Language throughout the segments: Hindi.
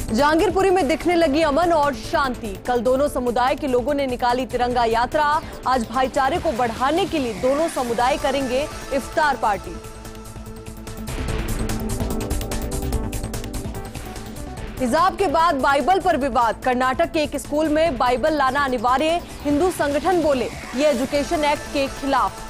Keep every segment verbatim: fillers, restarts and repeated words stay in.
जहांगीरपुरी में दिखने लगी अमन और शांति। कल दोनों समुदाय के लोगों ने निकाली तिरंगा यात्रा। आज भाईचारे को बढ़ाने के लिए दोनों समुदाय करेंगे इफ्तार पार्टी। हिजाब के बाद बाइबल पर विवाद। कर्नाटक के एक स्कूल में बाइबल लाना अनिवार्य। हिंदू संगठन बोले ये एजुकेशन एक्ट के खिलाफ।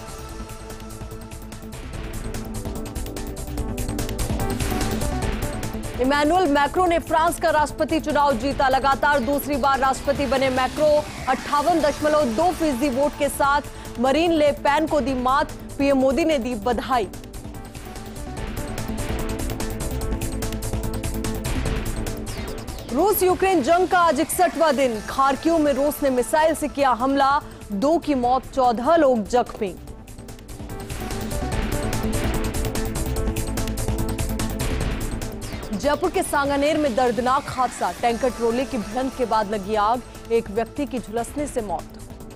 इमैनुअल मैक्रो ने फ्रांस का राष्ट्रपति चुनाव जीता। लगातार दूसरी बार राष्ट्रपति बने मैक्रो अट्ठावन दशमलव दो फीसदी वोट के साथ मरीन ले पेन को दी मात। पीएम मोदी ने दी बधाई। रूस यूक्रेन जंग का आज इकसठवां दिन। खार्किव में रूस ने मिसाइल से किया हमला। दो की मौत, चौदह लोग जख्मी। जयपुर के सांगानेर में दर्दनाक हादसा। टैंकर ट्रोले की भिड़ंत के बाद लगी आग। एक व्यक्ति की झुलसने से मौत।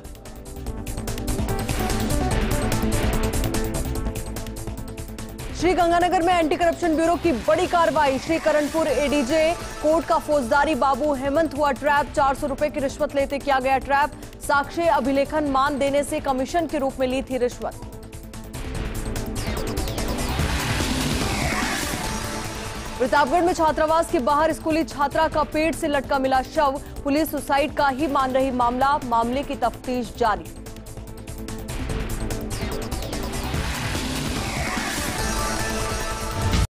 श्रीगंगानगर में एंटी करप्शन ब्यूरो की बड़ी कार्रवाई। श्रीकरणपुर एडीजे कोर्ट का फौजदारी बाबू हेमंत हुआ ट्रैप। चार सौ रुपए की रिश्वत लेते किया गया ट्रैप। साक्ष्य अभिलेखन मान देने से कमीशन के रूप में ली थी रिश्वत। प्रतापगढ़ में छात्रावास के बाहर स्कूली छात्रा का पेड़ से लटका मिला शव। पुलिस सुसाइड का ही मान रही मामला। मामले की तफ्तीश जारी।